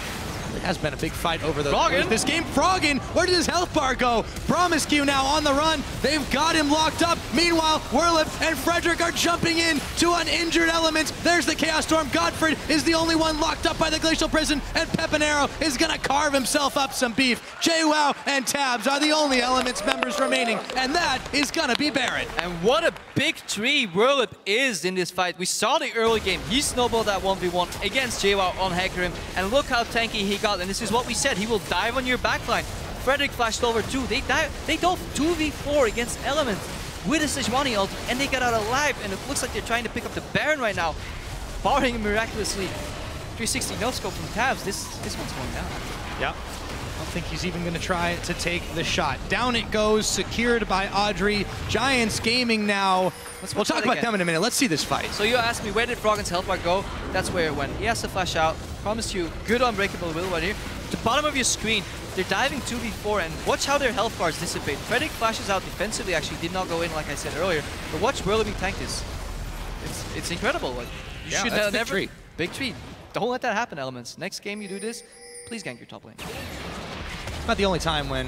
It has been a big fight over the Froggen. this game. Froggen, where did his health bar go? Promiscu now on the run. They've got him locked up. Meanwhile, Werlip and Frederick are jumping in to an injured Element. There's the Chaos Storm. Godfred is the only one locked up by the Glacial Prison, and Pepinero is gonna carve himself up some beef. JWoww and Tabs are the only Elements members remaining, and that is gonna be Baron. And what a big tree Werlip is in this fight. We saw the early game. He snowballed that one v one against JWoww on Hecarim, and look how tanky he got. And this is what we said, he will dive on your backline. Frederick flashed over too. They dive, they dove two v four against Element with a Sejuani ult, and they got out alive. And it looks like they're trying to pick up the Baron right now, barring miraculously. three sixty no scope from Tabs. This this one's going down. Yep. I don't think he's even going to try to take the shot. Down it goes, secured by Audrey. Giants Gaming now. Let's we'll talk about again. them in a minute. Let's see this fight. So you asked me, where did Froggen's health bar go? That's where it went. He has to flash out. Promised you good unbreakable will right here. The bottom of your screen, they're diving two v four, and watch how their health bars dissipate. Frederick flashes out defensively, actually did not go in like I said earlier, but watch Werlip tank this. It's, it's incredible. Like, you Yeah, should that's have big never... tree. Big tree. Don't let that happen, Elements. Next game you do this, please gank your top lane. Not the only time when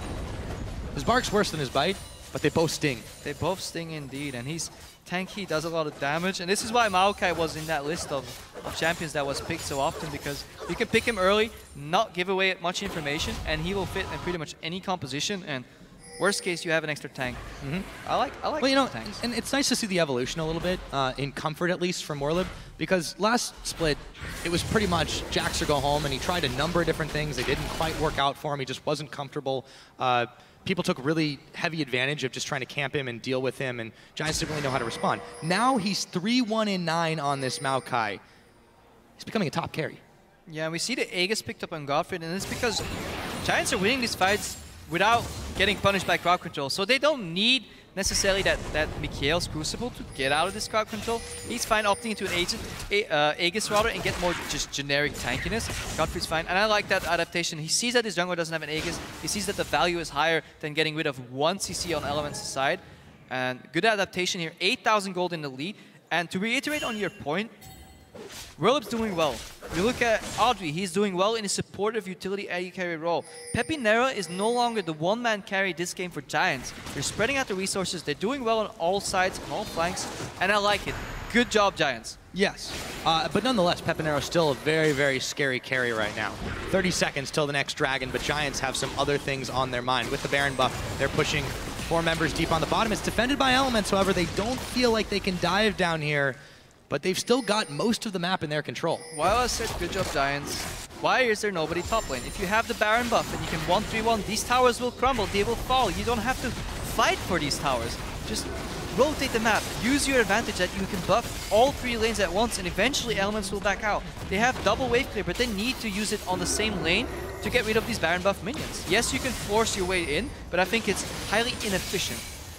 his bark's worse than his bite, but they both sting. They both sting indeed, and he's tanky, does a lot of damage, and this is why Maokai was in that list of, of champions that was picked so often, because you can pick him early, not give away much information, and he will fit in pretty much any composition, and worst case, you have an extra tank. Mm-hmm. I like I like Well, you know, tanks. and it's nice to see the evolution a little bit, uh, in comfort at least from Werlip, because last split, it was pretty much Jax or go home, and he tried a number of different things. They didn't quite work out for him. He just wasn't comfortable. Uh, people took really heavy advantage of just trying to camp him and deal with him, and Giants didn't really know how to respond. Now he's three one in nine on this Maokai. He's becoming a top carry. Yeah, we see the Aegis picked up on Godfrey, and it's because Giants are winning these fights without getting punished by crowd control. So they don't need necessarily that, that Mikael's Crucible to get out of this crowd control. He's fine opting into an agent, a, uh, Aegis rather, and get more just generic tankiness. Godfrey's fine, and I like that adaptation. He sees that his jungler doesn't have an Aegis. He sees that the value is higher than getting rid of one C C on Element's side. And good adaptation here, eight thousand gold in the lead. And to reiterate on your point, Werlip's doing well. You look at Audrey, he's doing well in his supportive utility A D carry role. Pepinera is no longer the one-man carry this game for Giants. They're spreading out the resources, they're doing well on all sides, on all flanks, and I like it. Good job, Giants. Yes, uh, but nonetheless, Pepinero's still a very, very scary carry right now. thirty seconds till the next dragon, but Giants have some other things on their mind. With the Baron buff, they're pushing four members deep on the bottom. It's defended by Elements, however, they don't feel like they can dive down here, but they've still got most of the map in their control. While I said good job, Giants, why is there nobody top lane? If you have the Baron buff and you can one three one, these towers will crumble, they will fall. You don't have to fight for these towers. Just rotate the map, use your advantage that you can buff all three lanes at once, and eventually Elements will back out. They have double wave clear, but they need to use it on the same lane to get rid of these Baron buff minions. Yes, you can force your way in, but I think it's highly inefficient.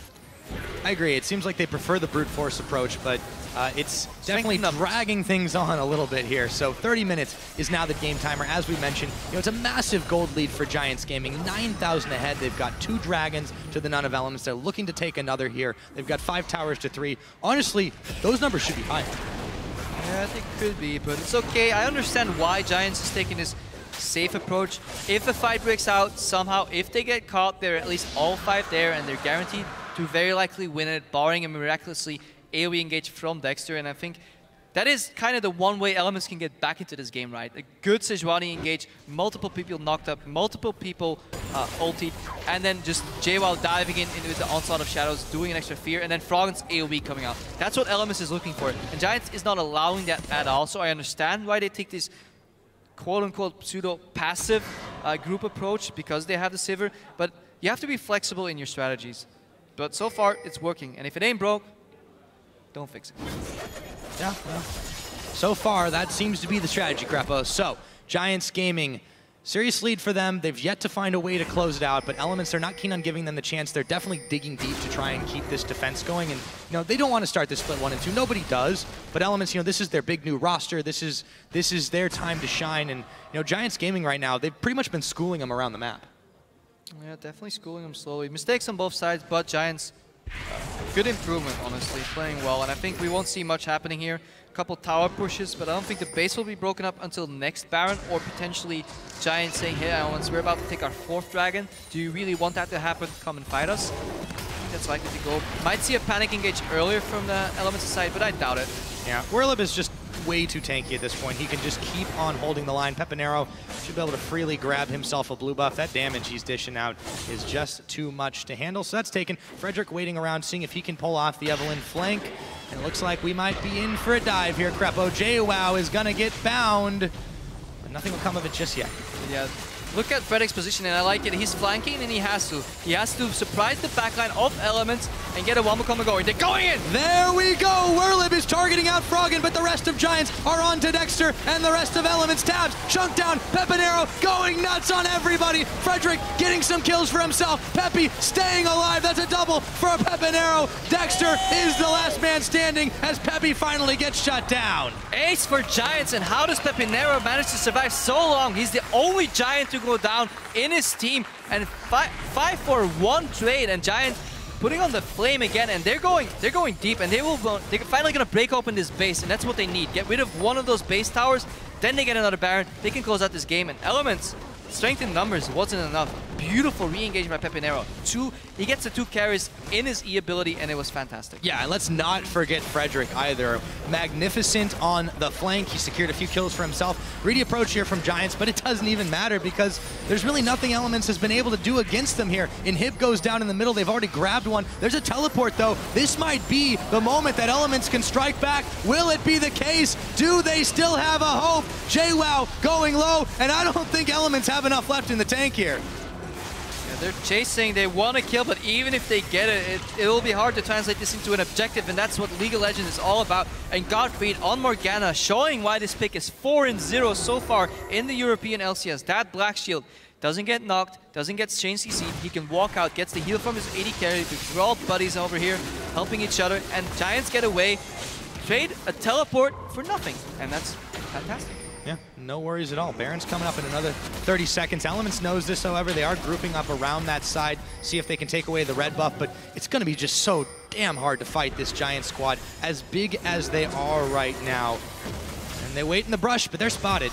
I agree. It seems like they prefer the brute force approach, but uh, it's definitely numbers. dragging things on a little bit here. So thirty minutes is now the game timer. As we mentioned, you know, it's a massive gold lead for Giants Gaming. nine thousand ahead. They've got two dragons to the Nun of Elements. They're looking to take another here. They've got five towers to three. Honestly, those numbers should be higher. Yeah, I think it could be, but it's okay. I understand why Giants is taking this safe approach. If a fight breaks out somehow, if they get caught, they're at least all five there, and they're guaranteed to very likely win it, barring a miraculously AoE engage from Dexter. And I think that is kind of the one way Elements can get back into this game, right? A good Sejuani engage, multiple people knocked up, multiple people uh, ultied, and then just JWoww diving in into the onslaught of shadows, doing an extra fear, and then Froggen's AoE coming out. That's what Elements is looking for, and Giants is not allowing that at all. So I understand why they take this quote-unquote pseudo-passive uh, group approach, because they have the Sivir, but you have to be flexible in your strategies. But so far, it's working. And if it ain't broke, don't fix it. Yeah, well, so far, that seems to be the strategy, Krepo. So, Giants Gaming, serious lead for them. They've yet to find a way to close it out, but Elements, they're not keen on giving them the chance. They're definitely digging deep to try and keep this defense going. And, you know, they don't want to start this split one and two. Nobody does. But Elements, you know, this is their big new roster. This is, this is their time to shine. And, you know, Giants Gaming right now, they've pretty much been schooling them around the map. Yeah, definitely schooling them slowly. Mistakes on both sides, but Giants, uh, good improvement, honestly, playing well. And I think we won't see much happening here. couple tower pushes, but I don't think the base will be broken up until next Baron, or potentially Giant saying, hey, Elements, we're about to take our fourth dragon. Do you really want that to happen? Come and fight us. I think that's likely to go. Might see a panic engage earlier from the Elements side, but I doubt it. Yeah, Werlib is just way too tanky at this point. He can just keep on holding the line. Pepanero should be able to freely grab himself a blue buff. That damage he's dishing out is just too much to handle. So that's taken. Frederick waiting around, seeing if he can pull off the Evelynn flank. And it looks like we might be in for a dive here. Krepo JWoww is going to get bound, but nothing will come of it just yet. Yeah. Look at Frederick's position, and I like it. He's flanking, and he has to. He has to surprise the backline of Elements and get a Wamukoma going. They're going in! There we go! Werlib is targeting out Froggen, but the rest of Giants are on to Dexter, and the rest of Elements. Tabs, chunk down, Pepanero going nuts on everybody. Frederick getting some kills for himself. Peppy staying alive. That's a double for Pepanero. Dexter is the last man standing as Peppy finally gets shut down. Ace for Giants, and how does Pepanero manage to survive so long? He's the only Giant to go down in his team, and five, five for one trade, and Giant putting on the flame again, and they're going they're going deep, and they will they're finally gonna break open this base, and that's what they need. Get rid of one of those base towers, then they get another Baron. They can close out this game, and Elements, strength in numbers wasn't enough. Beautiful re-engagement by Pepanero. Two, he gets the two carries in his E ability, and it was fantastic. Yeah, and let's not forget Frederick either. Magnificent on the flank. He secured a few kills for himself. Greedy approach here from Giants, but it doesn't even matter because there's really nothing Elements has been able to do against them here. Inhib goes down in the middle. They've already grabbed one. There's a teleport, though. This might be the moment that Elements can strike back. Will it be the case? Do they still have a hope? JWoww going low, and I don't think Elements have enough left in the tank here. They're chasing, they want to kill, but even if they get it, it, it will be hard to translate this into an objective, and that's what League of Legends is all about. And Gottfried on Morgana, showing why this pick is four and zero so far in the European L C S. That Black Shield doesn't get knocked, doesn't get chain C C'd, he can walk out, gets the heal from his A D carry, because we're all buddies over here, helping each other, and Giants get away, trade a teleport for nothing, and that's fantastic. Yeah, no worries at all. Baron's coming up in another thirty seconds. Elements knows this, however. They are grouping up around that side, see if they can take away the red buff, but it's going to be just so damn hard to fight this Giant squad, as big as they are right now. And they wait in the brush, but they're spotted.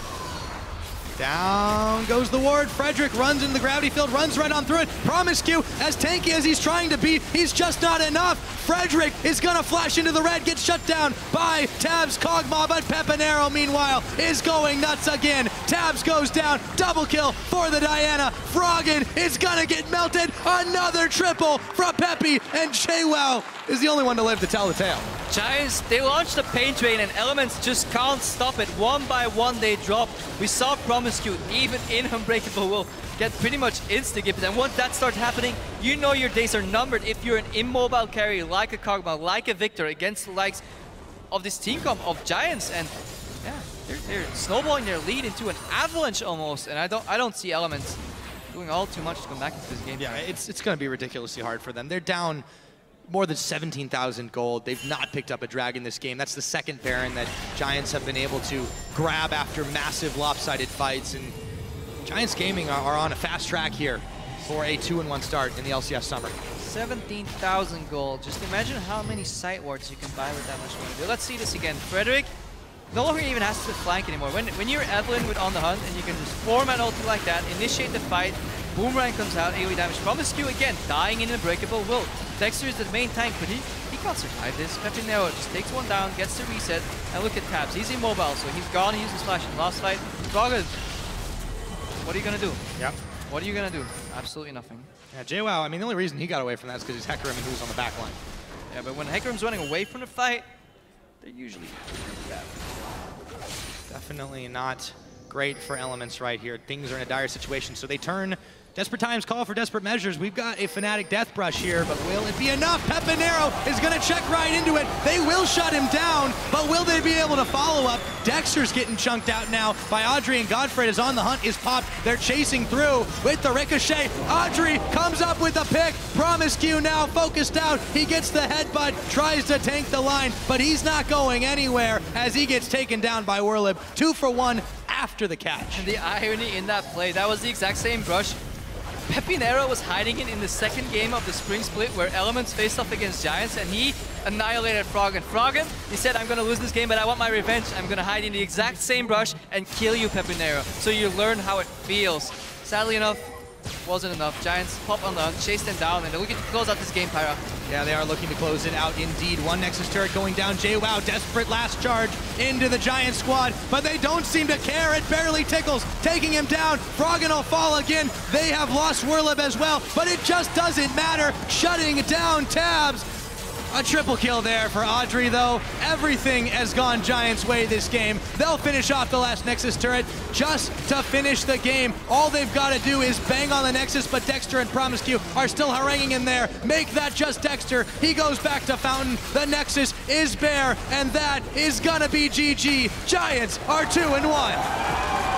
Down goes the ward. Frederick runs into the gravity field, runs right on through it. Promiscu, as tanky as he's trying to be, he's just not enough. Frederick is gonna flash into the red, get shut down by Tabs Kog'Maw, but Pepanero, meanwhile, is going nuts again. Tabs goes down, double kill for the Diana. Froggen is gonna get melted. Another triple from Peppy, and JWoww is the only one to live to tell the tale. Giants, they launched the pain train, and Elements just can't stop it. One by one they drop. We saw Promiscu, even in Unbreakable Will, get pretty much insta-gipped, and once that starts happening, you know your days are numbered if you're an immobile carry like a Kog'Maw, like a Victor, against the likes of this team comp of Giants, and yeah, they're, they're snowballing their lead into an avalanche almost, and I don't I don't see Elements doing all too much to come back into this game. Yeah, it's, it's going to be ridiculously hard for them. They're down more than seventeen thousand gold. They've not picked up a dragon this game. That's the second Baron that Giants have been able to grab after massive lopsided fights, and Giants Gaming are, are on a fast track here for a two and one start in the L C S summer. seventeen thousand gold. Just imagine how many sight wards you can buy with that much money. Let's see this again. Frederick no longer even has to flank anymore. When, when you're Evelynn with On the Hunt and you can just form an ulti like that, initiate the fight, Boomerang comes out, AoE damage. Promiscu again, dying in Unbreakable Will. Dexter is the main tank, but he, he can't survive this. Pepanero just takes one down, gets the reset, and look at Tabs. He's immobile, so he's gone. He uses Flash in the last fight. Froggen, what are you gonna do? Yep. What are you gonna do? Absolutely nothing. Yeah, JWoww, I mean, the only reason he got away from that is because he's Hecarim and who's on the back line. Yeah, but when Hecarim's running away from the fight, they're usually bad. Definitely not great for Elements right here. Things are in a dire situation, so they turn. Desperate times call for desperate measures. We've got a Fnatic Death Brush here, but will it be enough? Pepanero is going to check right into it. They will shut him down, but will they be able to follow up? Dexter's getting chunked out now by Audrey, and Godfred is on the hunt, is popped. They're chasing through with the ricochet. Audrey comes up with the pick. Promiscu now focused out. He gets the headbutt, tries to tank the line, but he's not going anywhere as he gets taken down by Werlib. Two for one after the catch. And the irony in that play, that was the exact same brush Pepinero was hiding it in the second game of the Spring Split where Elements faced off against Giants and he annihilated Froggen. Froggen, he said, I'm going to lose this game, but I want my revenge. I'm going to hide in the exact same brush and kill you, Pepinero. So you learn how it feels. Sadly enough, wasn't enough. Giants pop on the hunt, chase them down, and they're looking to close out this game, Pyra. Yeah, they are looking to close it out indeed. One Nexus turret going down. JWoww, desperate last charge into the Giant squad, but they don't seem to care. It barely tickles, taking him down. Froggen will fall again. They have lost Werlib as well, but it just doesn't matter. Shutting down Tabs. A triple kill there for Audrey, though. Everything has gone Giants' way this game. They'll finish off the last Nexus turret just to finish the game. All they've got to do is bang on the Nexus, but Dexter and Promiscu are still haranguing in there. Make that just Dexter. He goes back to Fountain. The Nexus is bare, and that is gonna be G G. Giants are two and one.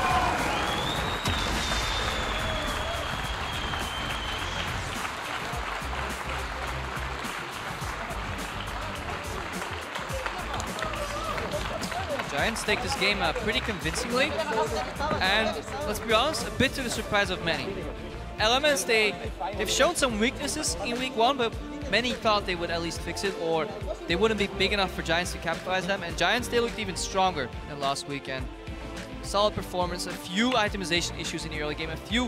Giants take this game uh, pretty convincingly, and let's be honest, a bit to the surprise of many. Elements, they, they've shown some weaknesses in week one, but many thought they would at least fix it, or they wouldn't be big enough for Giants to capitalize them, and Giants, they looked even stronger than last weekend. Solid performance, a few itemization issues in the early game, a few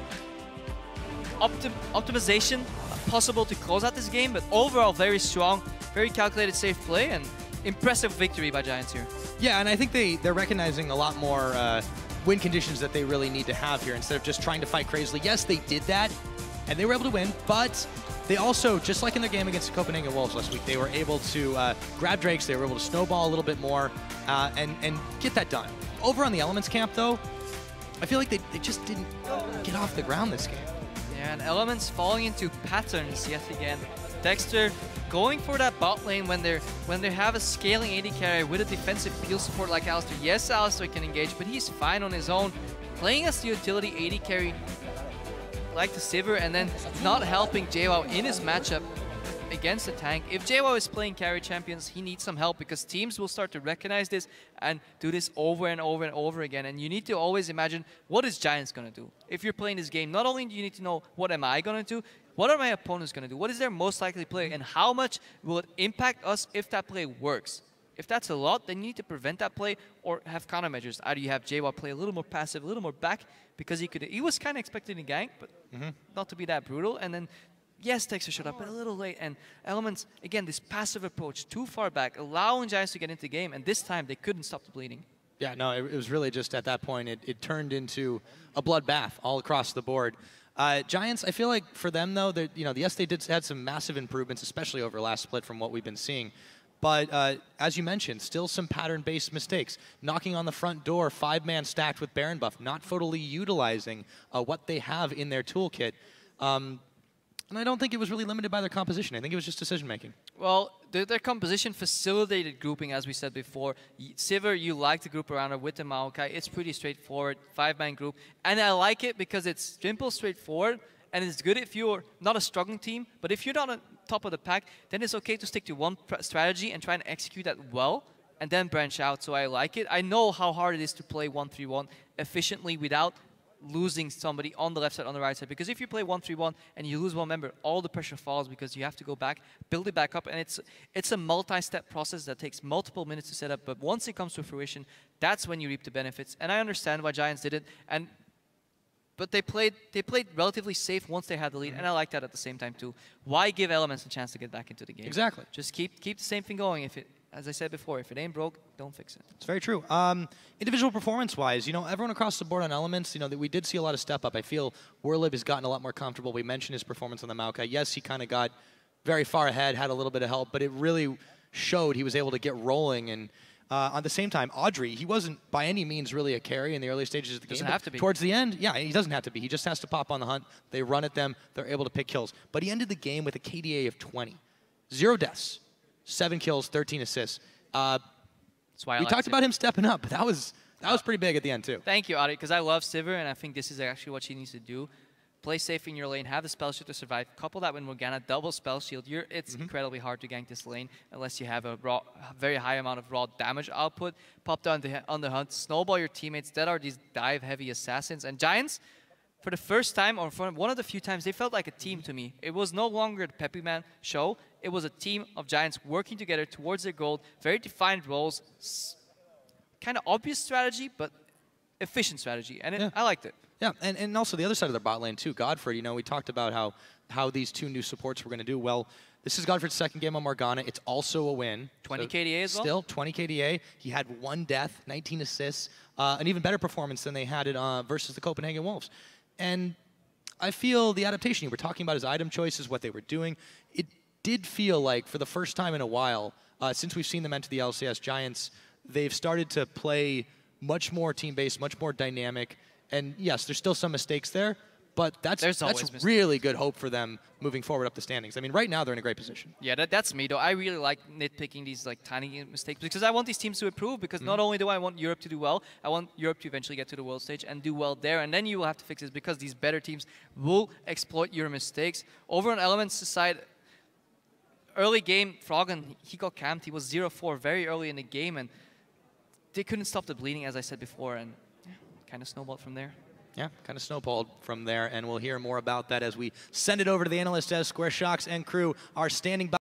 optim optimization possible to close out this game, but overall very strong, very calculated, safe play, and impressive victory by Giants here. Yeah, and I think they, they're recognizing a lot more uh, win conditions that they really need to have here instead of just trying to fight crazily. Yes, they did that, and they were able to win, but they also, just like in their game against the Copenhagen Wolves last week, they were able to uh, grab Drakes, they were able to snowball a little bit more, uh, and, and get that done. Over on the Elements camp, though, I feel like they, they just didn't get off the ground this game. Yeah, and Elements falling into patterns yet again. Dexter going for that bot lane when they're when they have a scaling A D carry with a defensive peel support like Alistar. Yes, Alistar can engage, but he's fine on his own. Playing as the utility A D carry like the Sivir, and then not helping JWoww in his matchup against the tank. If JWoww is playing carry champions, he needs some help because teams will start to recognize this and do this over and over and over again. And you need to always imagine, what is Giants going to do? If you're playing this game, not only do you need to know, what am I going to do? What are my opponents going to do? What is their most likely play? And how much will it impact us if that play works? If that's a lot, then you need to prevent that play or have countermeasures. Either you have JWoww play a little more passive, a little more back, because he could. He was kind of expecting a gank, but mm-hmm. not to be that brutal. And then, yes, Dexter showed up, but a little late. And Elements, again, this passive approach, too far back, allowing Giants to get into the game. And this time, they couldn't stop the bleeding. Yeah, no, it, it was really just at that point, it, it turned into a bloodbath all across the board. Uh, Giants, I feel like for them, though, you know, yes, they did had some massive improvements, especially over last split from what we've been seeing. But uh, as you mentioned, still some pattern-based mistakes. Knocking on the front door, five-man stacked with Baron buff, not fully utilizing uh, what they have in their toolkit. Um, and I don't think it was really limited by their composition. I think it was just decision-making. Well, their, their composition facilitated grouping, as we said before. Sivir, you like to group around her with the Maokai. It's pretty straightforward, five-man group. And I like it because it's simple, straightforward, and it's good if you're not a struggling team. But if you're not on top of the pack, then it's okay to stick to one strategy and try and execute that well, and then branch out. So I like it. I know how hard it is to play one three one efficiently without losing somebody on the left side, on the right side. Because if you play one three one and you lose one member, all the pressure falls because you have to go back, build it back up, and it's it's a multi-step process that takes multiple minutes to set up. But once it comes to fruition, that's when you reap the benefits. And I understand why Giants did it. And but they played they played relatively safe once they had the lead, mm-hmm. and I like that at the same time too. Why give Elements a chance to get back into the game? Exactly. Just keep keep the same thing going. If it, as I said before, if it ain't broke, don't fix it. It's very true. Um, individual performance-wise, you know, everyone across the board on Elements, you know, that we did see a lot of step up. I feel Werlib has gotten a lot more comfortable. We mentioned his performance on the Maokai. Yes, he kind of got very far ahead, had a little bit of help, but it really showed he was able to get rolling. And uh, at the same time, Audrey, he wasn't by any means really a carry in the early stages of the doesn't game. Have to be. Towards the end, yeah, he doesn't have to be. He just has to pop on the hunt. They run at them. They're able to pick kills. But he ended the game with a K D A of twenty. Zero deaths, seven kills, thirteen assists. Uh, That's why I we talked it. about him stepping up, but that was that was pretty big at the end too. Thank you, Audrey, because I love Sivir, and I think this is actually what she needs to do. Play safe in your lane, have the spell shield to survive. Couple that with Morgana, double spell shield. You're, it's mm-hmm. incredibly hard to gank this lane unless you have a raw, very high amount of raw damage output. Pop down the, on the hunt, snowball your teammates. That are these dive-heavy assassins. And Giants, for the first time, or for one of the few times, they felt like a team to me. It was no longer the Peppyman show. It was a team of Giants working together towards their goal, very defined roles, kind of obvious strategy, but efficient strategy, and it, yeah. I liked it. Yeah, and, and also the other side of their bot lane too, Godfrey, you know, we talked about how, how these two new supports were going to do. Well, this is Godfrey's second game on Morgana. It's also a win. twenty so K D A as well? Still, twenty K D A. He had one death, nineteen assists, uh, an even better performance than they had it uh, versus the Copenhagen Wolves. And I feel the adaptation, you were talking about his item choices, what they were doing, it did feel like for the first time in a while, uh, since we've seen them enter the L C S Giants, they've started to play much more team-based, much more dynamic. And yes, there's still some mistakes there, but that's, that's really good hope for them moving forward up the standings. I mean, right now they're in a great position. Yeah, that, that's me, though. I really like nitpicking these like tiny mistakes because I want these teams to improve, because mm-hmm. not only do I want Europe to do well, I want Europe to eventually get to the world stage and do well there, and then you will have to fix this because these better teams will exploit your mistakes. Over on Elements' side, early game, Froggen, he got camped. He was zero four very early in the game, and they couldn't stop the bleeding, as I said before, and yeah, kind of snowballed from there. Yeah, kind of snowballed from there, and we'll hear more about that as we send it over to the analyst desk, where Sjokz and crew are standing by.